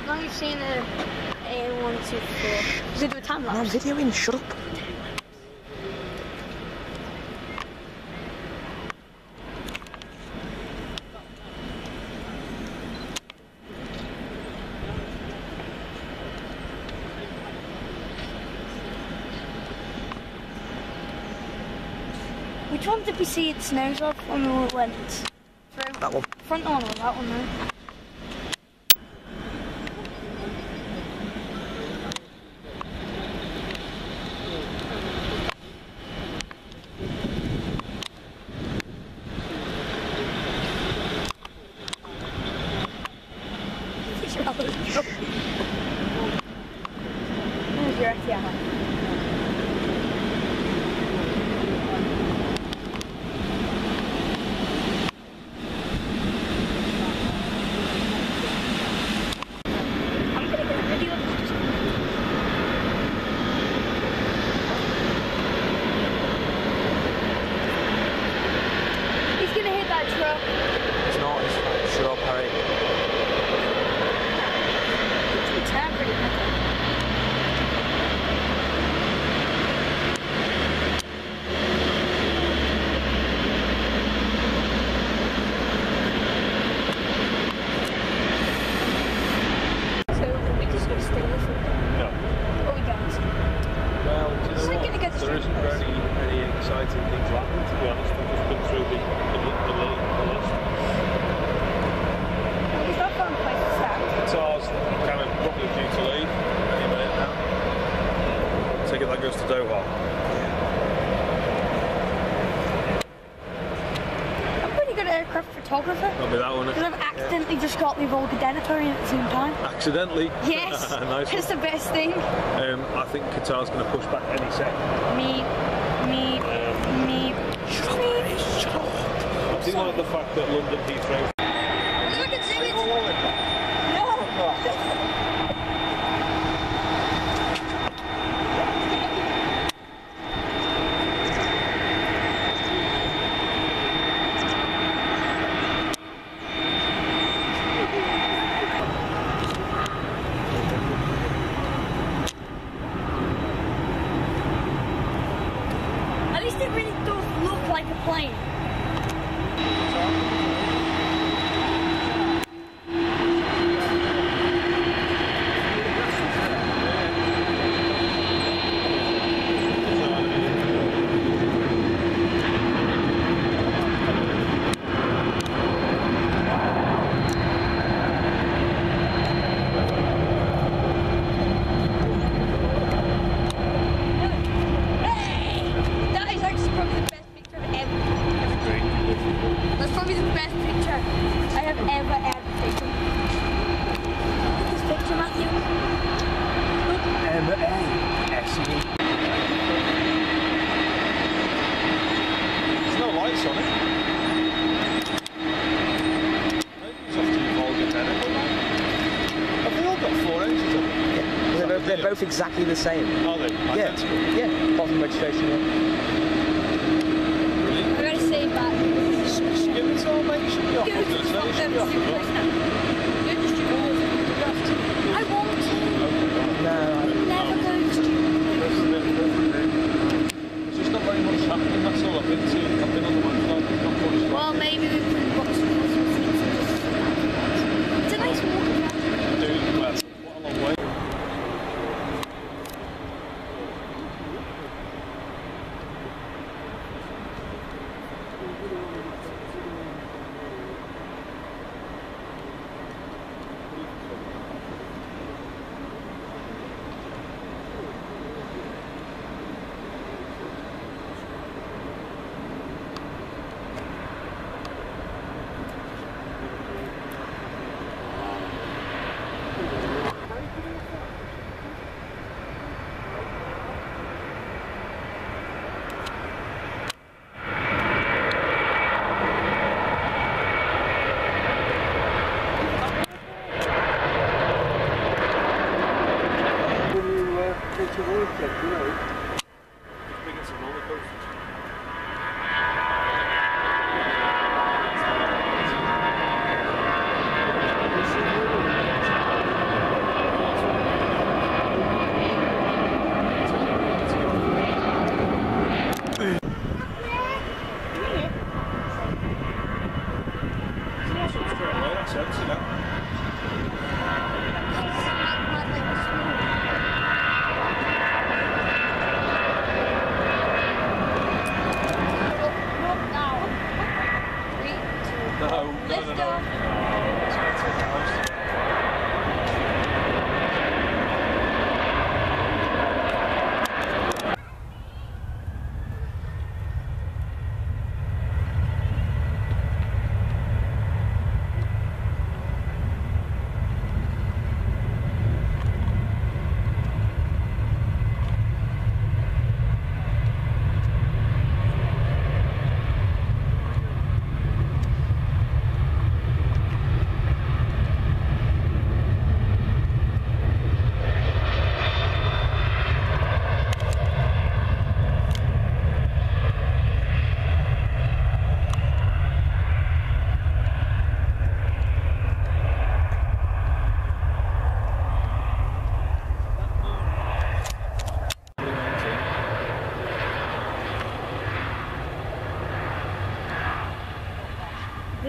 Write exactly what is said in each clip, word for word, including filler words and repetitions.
As long as you've seen a, a one, two, four. Does it do a time lapse? I'm videoing, shut up. Which one did we see it snows off when we went through? That one. Front one or that one though? There's your F D R. It's not, it's like, shut up, Harry. It's pretty So, we just gonna stay with it? No. Or we don't? Well, do you know Like what? gonna get There isn't really any exciting things happening, to be honest. We've just been through the, the, the, the, the list. Well, we've not found a place to stand. Guitar's kind of probably due to leave any minute now. Take it that goes to Doha. I'm pretty good aircraft photographer. That'll be that one. Because I've accidentally yeah. just got the Volga-Denethorian at the same time. Accidentally? Yes, Nice it's one. the best thing. Um, I think Qatar's going to push back any second. Me, me, Um, me. Shut up, Harry, shut up. I think like the fact that London Heathrow. Look at it! No! At least it really does look like a plane. That is actually probably the best picture I've ever taken. That's probably the best picture I have ever, ever taken. Look at this picture, Matthew. Look. M A S E. There's no lights on it. Maybe it's off to the Volga-Denethor. Have they all got four engines on them? Yeah, they're, they're both exactly the same. Are they? Yeah, Identical? yeah, bottom registration. I gotta say that. Give it all, mate. You should be off. Go I was to going to say, you should be off. the Go to stupid holes. I want to. No, Never go to stupid. There's just not very much happening, that's all I've been to. I've been on the website, there's not much. Well, maybe we put boxes of It's a nice walk. Dude, well, what a long way.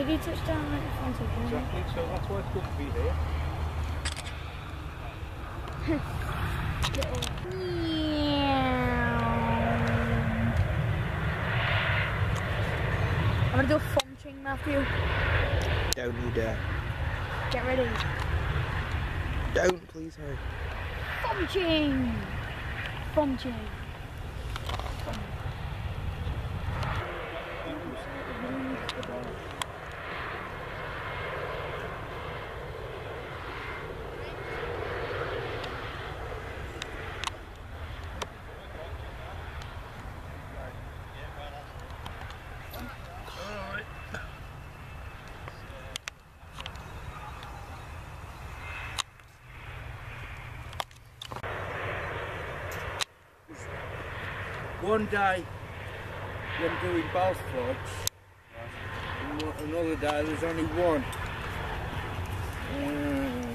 Did he touch down right in front of him? Exactly, so that's why it's good to be here. Little. I'm gonna do a funching, Matthew. Don't you dare. Get ready. Don't, please, hurry. Funching! Funching. One day, when doing both floods, and another day there's only one. Mm.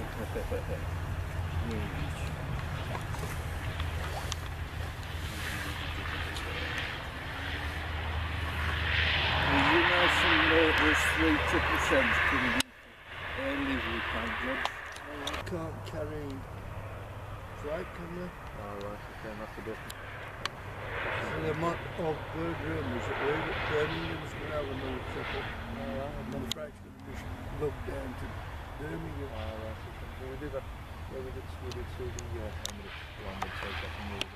And you know some motors, three triple sevens coming in their livery paint jobs. I can't carry freight, can they? Oh, right, okay, that's the difference. So the month of Birmingham was at Birmingham was going to have another triple. And the freight's going to just look down to Birmingham. Oh, right, okay. Well, we did that. Well, we did, we did see the uh, Emirates one that takes off and moves.